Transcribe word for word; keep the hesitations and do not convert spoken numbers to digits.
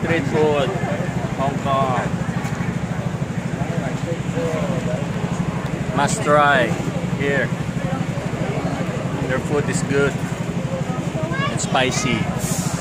Street food, Hong Kong. Must try here. Their food is good and spicy.